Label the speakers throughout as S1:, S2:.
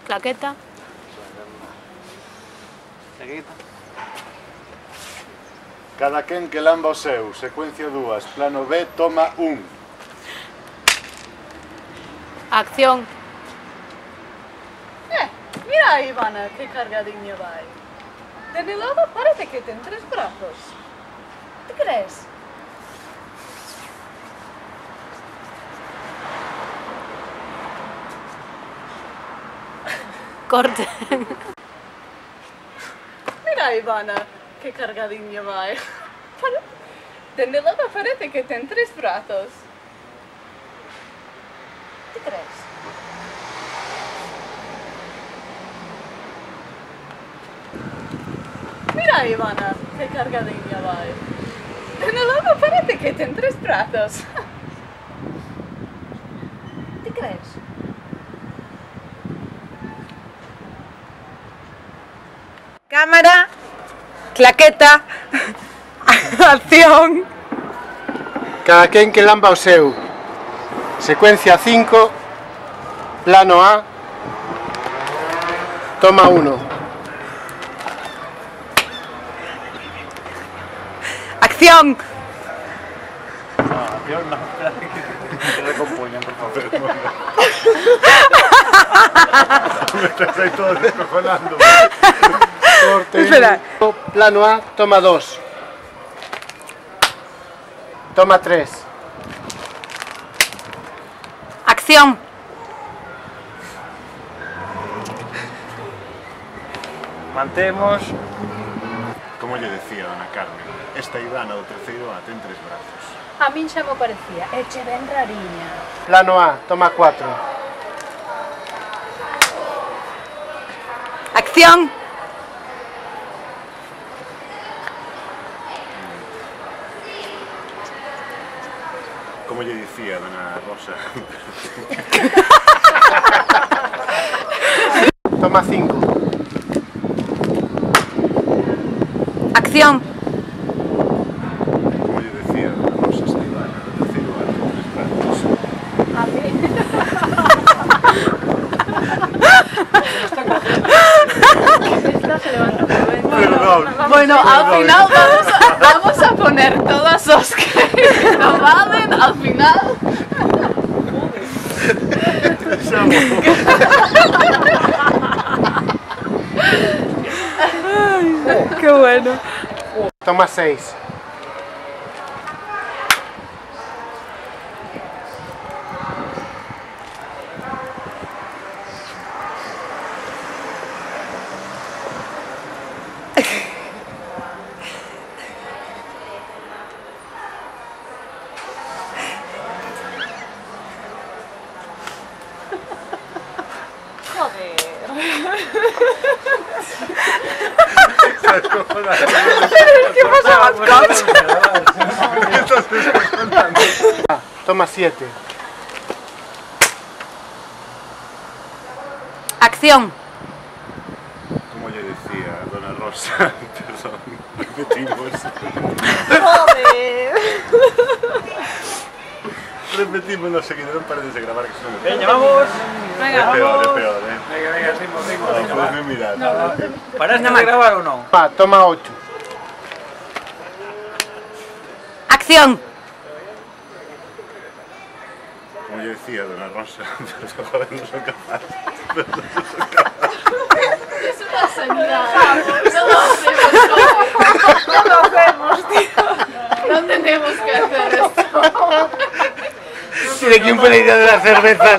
S1: Claqueta.
S2: Cada quen que lamba o seu, secuencia 2, plano B, toma 1.
S1: Acción.
S3: Mira a Ivana, que cargadinha vai. De lado parece que ten 3 brazos. ¿Te crees?
S1: Corte.
S3: Mira a Ivana, que cargadinha vai. De lado parece que ten 3 brazos. ¿Te crees? Mira a Ivana, que cargadinha vai. De lado parece que ten 3 brazos. ¿Te crees?
S4: Cámara, claqueta, acción.
S5: Cada quen que lamba o seu, secuencia 5, plano A, toma 1.
S4: Acción.
S2: No, que recompoñan, por favor. Me estás ahí todo descojonando.
S5: Corte.
S4: Espera.
S5: Plano A, toma 2. Toma 3.
S4: Acción.
S6: Mantemos.
S2: Como lle decía dona Carmen, esta Ivana do terceiro A ten 3 brazos.
S1: A min xa mo parecía. Eche ben rariña.
S5: Plano A, toma 4.
S4: Acción.
S2: Como lle dicía dona Rosa.
S5: Toma 5.
S4: Acción.
S2: Como lle decía dona Rosa, esta Ivana do terceiro A ten 3 brazos.
S1: A mí. Esta se levanta por dentro.
S2: Perdón.
S3: Bueno, al final vamos a poner todas los que no valen al final.
S4: Qué bueno.
S5: Toma 6.
S4: ¿Qué pasaba con coche?
S5: Toma 7.
S4: Acción.
S2: Como lle decía dona Rosa, perdón, repetimos.
S3: Joder.
S2: Repetimos lo seguido, non paredes de gravar que son de
S6: Veña, vamos.
S2: É peor,
S6: Venga, seguimos.
S2: No, podesme mirar.
S6: Paraste de grabar ou non?
S5: Va, toma 8.
S4: Acción.
S2: Como lle decía dona Rosa, pero joder, non son capaz.
S3: Es una señal. No lo hacemos hoy. No lo hacemos, tío. No tenemos que hacer esto.
S5: ¿De quién fue la idea de las cervezas?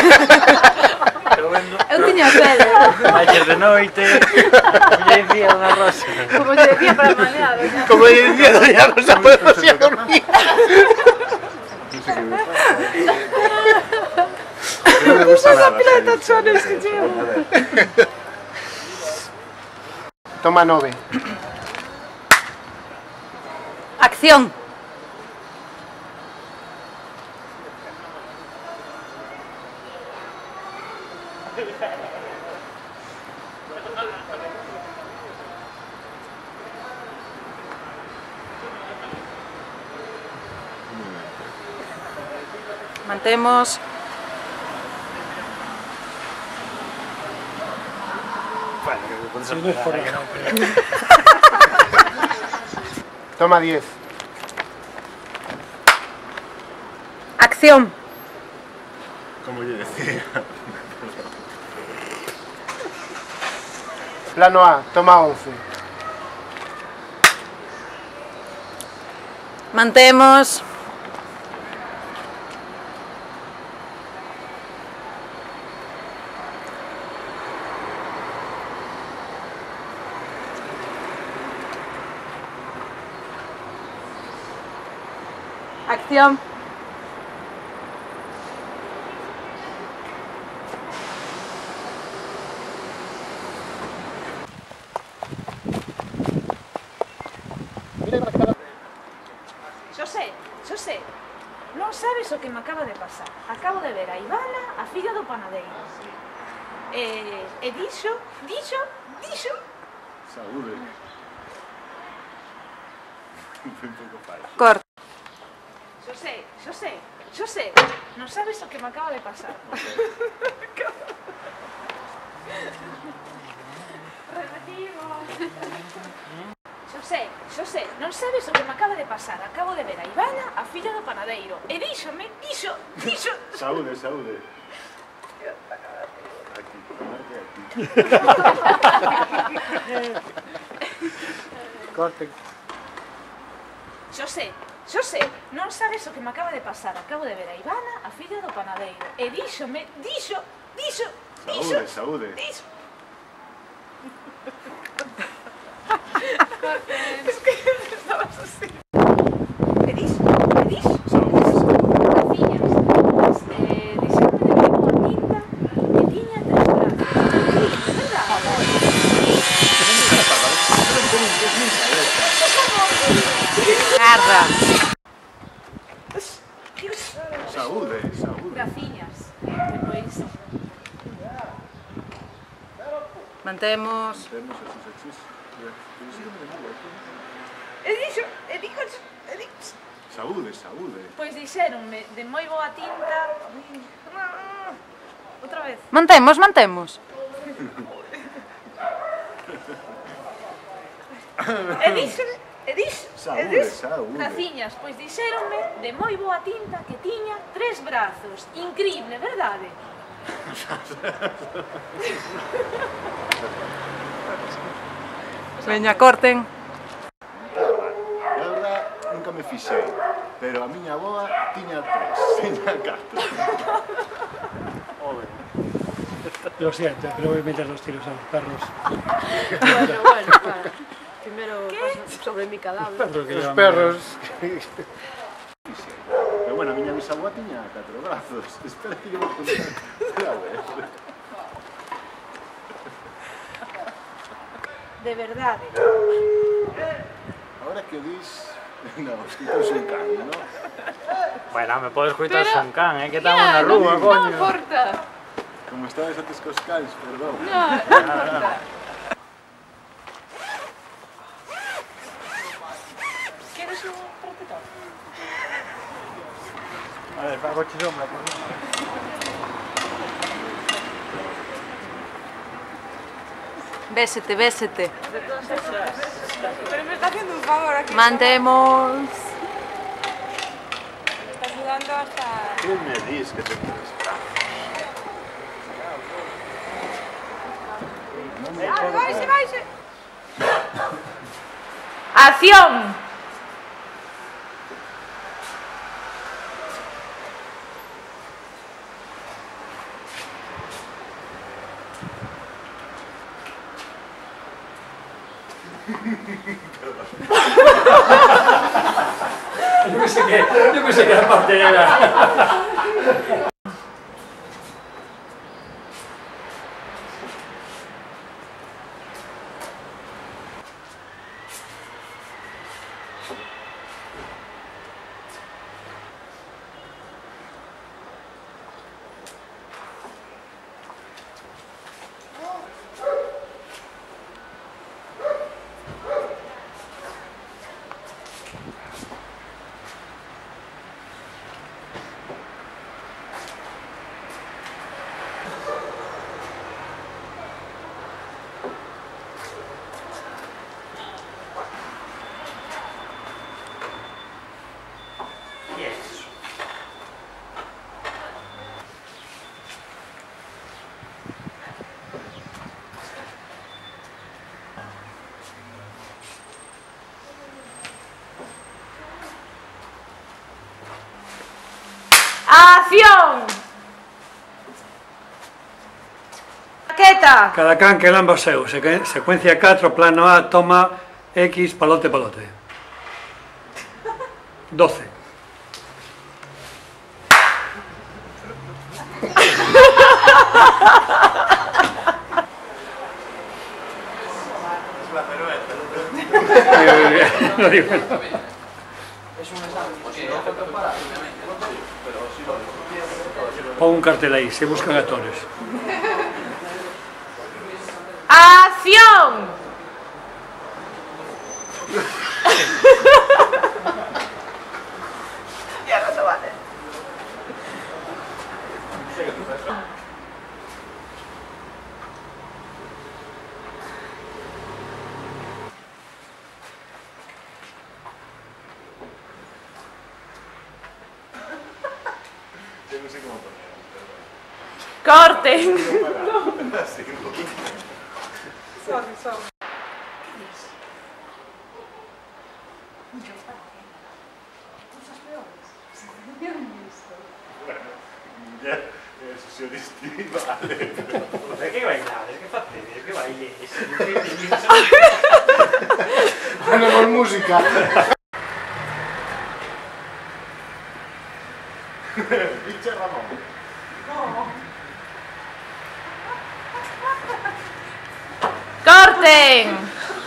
S1: Eu tiña sede.
S6: Ayer de noite. Como lle decía dona Rosa.
S1: Como te decía para manear.
S5: Como decía doña Rosa, podemos ir a dormir.
S2: No me gusta nada.
S5: Toma 9.
S4: Acción. Mantemos.
S5: Si no es por nada. Toma 10.
S4: Acción.
S2: Como yo decía.
S5: Plano A, toma 11.
S4: Mantemos. Acción.
S3: Xosé, non sabes o que me acaba de pasar. Acabo de ver a Ivana, a filla do panadeiro. E dixo...
S2: Saúde. Foi un pouco falso.
S4: Corta.
S3: Xosé, non sabes o que me acaba de pasar. Xosé, non sabes o que me acaba de pasar. Acabo de ver a Ivana, a filla do panadeiro. E díxome.
S2: Saúde, saúde. Aquí, marque aquí.
S5: Corten.
S3: Xosé, non sabes o que me acaba de pasar. Acabo de ver a Ivana, a filla do panadeiro. E díxome.
S2: Saúde, saúde.
S3: Es que estabas así. E dixo.
S2: Saúde, saúde.
S3: Graciñas. Dixeme de ver unha tinta que tiña 3 brazos.
S4: Garra.
S2: Saúde, saúde.
S3: Graciñas. Depois...
S4: Mantemos.
S2: Temos así.
S3: E dixo.
S2: Saúde, saúde.
S3: Pois dixeronme de moi boa tinta... Outra vez.
S4: Mantemos.
S3: E dixo.
S2: Saúde, saúde.
S3: Graciñas, pois dixeronme de moi boa tinta que tiña 3 brazos. Increíble, verdade?
S4: Veña, corten.
S2: A verdad, nunca me fixei, pero a miña aboa tiña 3, tiña 4.
S5: Lo siento, pero voy a meter los tiros a los perros.
S1: Bueno, para. Primero pasa sobre mi cadáver.
S5: Los perros.
S2: Pero bueno, a miña bisaboa tiña 4 brazos. Espera que yo vou contar. A ver.
S3: De verdade.
S2: Ahora que dis... No, escrito un can, ¿no?
S6: Bueno, me podes coitar son can, que estamos na rúa, coño.
S1: Non importa.
S2: Como estabas antes cos cans, perdón.
S1: Non importa.
S3: Queres un protector?
S6: A ver, fago che sombra, por favor.
S4: Vésete.
S1: Pero me está haciendo un favor aquí.
S4: Mantemos.
S1: Me está ayudando hasta...
S2: ¿Qué me dis que te puedes?
S1: Váyase.
S3: ¡Acción!
S6: Yo pensé que era parte de la...
S4: ¡Acción! Claqueta.
S7: Cada can que lamba o seu. Secuencia 4, plano A, toma X, palote, palote. 12. No digo nada. Pon un cartel aí, se buscan actores.
S4: ¡Acción! Ya no se vale.
S2: Yo no sé cómo poner.
S4: ¡Corten!
S2: Así, un poquito. Ya, sesionisti, vale.
S7: Ma che bailare? Che fate? Che baili?
S5: Ponemos música.
S2: Pinche Ramón.
S4: ¡Corten!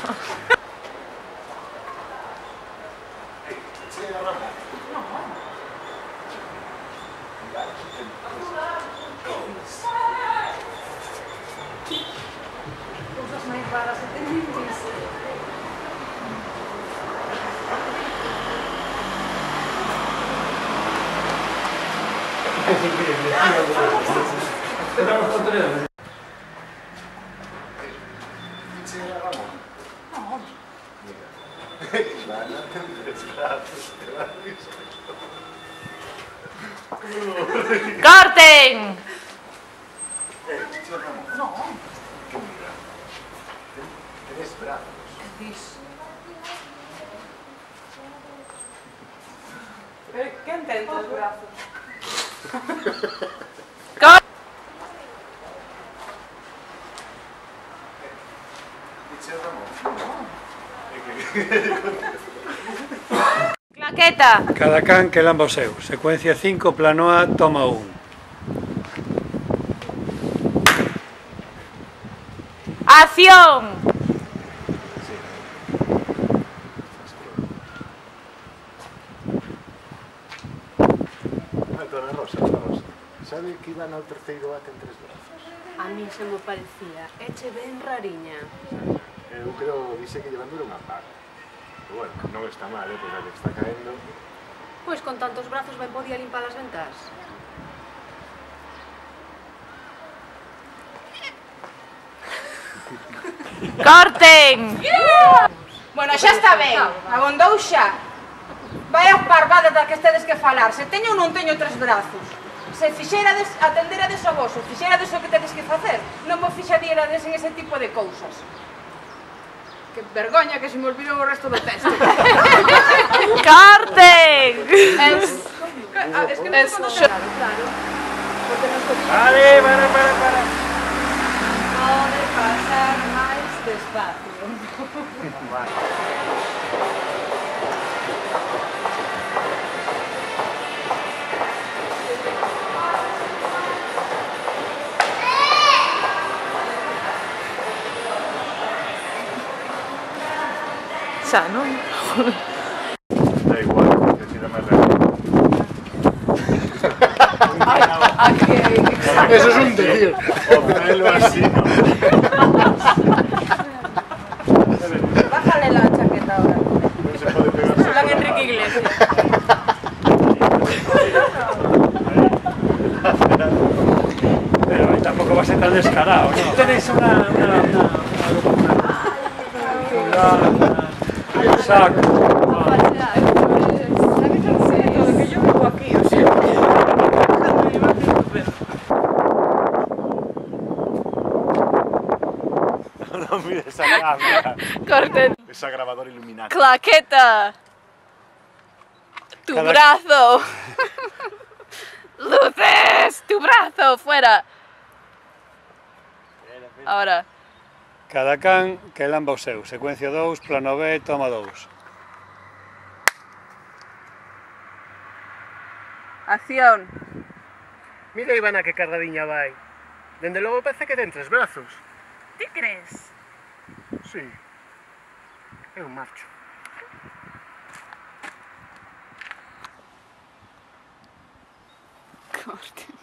S4: ¡Corten!
S2: No. ¿Qué mira? Tienes brazos.
S1: ¿Qué intenta los brazos?
S2: Pinche Ramón.
S4: Claqueta.
S7: Cada can que lamba o seu. Secuencia 5, plano A, toma 1.
S4: ¡Acción!
S2: Dona Rosa, Dona Rosa. Sabe que iban ao terceiro acto en 3 brazos?
S1: A mí se me parecía. Eche ben rariña.
S2: Eu creo, dice que llevan dura unha parte. Pero bueno, non está mal, pois a que está caendo.
S1: Pois con tantos brazos ben podía limpar as ventas.
S4: ¡Corten!
S8: Bueno, xa está ben, abondou xa. Vai as parvadas das que estedes que falar. Se teño ou non teño 3 brazos. Se fixerades, atenderades o voso, fixerades o que tedes que facer, non vos fixarades en ese tipo de cousas. Que vergoña que se me olvidou o resto do texto.
S4: ¡Corten!
S8: Es que non
S4: Es
S8: conozco.
S4: yo-
S8: Claro. Porque nos podíamos...
S6: Vale, para.
S8: Pode pasar máis despacio.
S4: Xa, non?
S2: Da igual, que tira máis rápido.
S5: Eso es un decir.
S2: O pelo así, ¿no?
S8: Bájale la chaqueta ahora.
S2: Non se pode pegar.
S8: Plan Enrique Iglesias.
S7: Pero ahí tampoco va a ser tan descarado, ¿no? Tenéis una saco.
S8: Que yo vivo aquí, o sea.
S2: No mires esa cámara.
S4: Corten.
S2: Esa grabadora iluminada.
S4: Claqueta. Tu
S7: Cada-
S4: brazo. ¡Luces! ¡Tu brazo! ¡Fuera! Ahora.
S7: Cada can que lamba o seu. Secuencia 2, plano B, toma 2.
S4: Acción.
S5: Mira Ivana que cargadiña vai. Dende logo parece que ten 3 brazos.
S4: ¿Ti crees?
S5: Sí. É un macho.
S4: Corte.